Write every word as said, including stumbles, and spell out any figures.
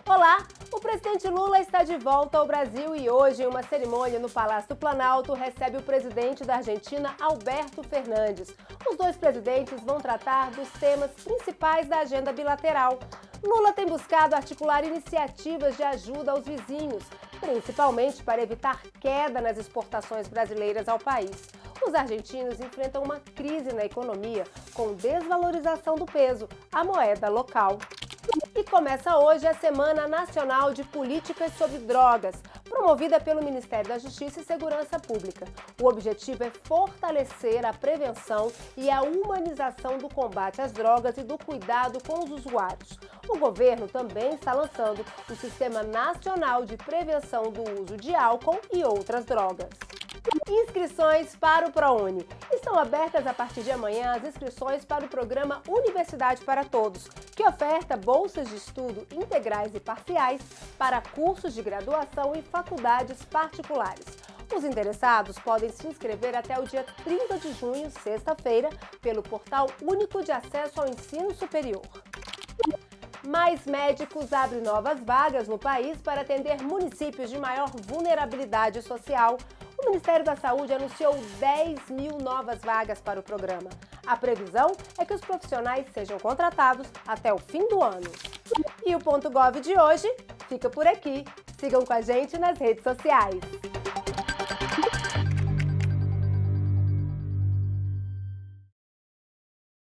Olá! O presidente Lula está de volta ao Brasil e hoje, em uma cerimônia no Palácio do Planalto, recebe o presidente da Argentina, Alberto Fernandes. Os dois presidentes vão tratar dos temas principais da agenda bilateral. Lula tem buscado articular iniciativas de ajuda aos vizinhos, principalmente para evitar queda nas exportações brasileiras ao país. Os argentinos enfrentam uma crise na economia com desvalorização do peso, a moeda local. E começa hoje a Semana Nacional de Políticas sobre Drogas, promovida pelo Ministério da Justiça e Segurança Pública. O objetivo é fortalecer a prevenção e a humanização do combate às drogas e do cuidado com os usuários. O governo também está lançando o Sistema Nacional de Prevenção do Uso de Álcool e outras drogas. Inscrições para o ProUni. Estão abertas a partir de amanhã as inscrições para o programa Universidade para Todos, que oferta bolsas de estudo integrais e parciais para cursos de graduação e faculdades particulares. Os interessados podem se inscrever até o dia trinta de junho, sexta-feira, pelo Portal Único de Acesso ao Ensino Superior. Mais médicos abrem novas vagas no país para atender municípios de maior vulnerabilidade social. O Ministério da Saúde anunciou dez mil novas vagas para o programa. A previsão é que os profissionais sejam contratados até o fim do ano. E o Ponto Gov de hoje fica por aqui. Sigam com a gente nas redes sociais.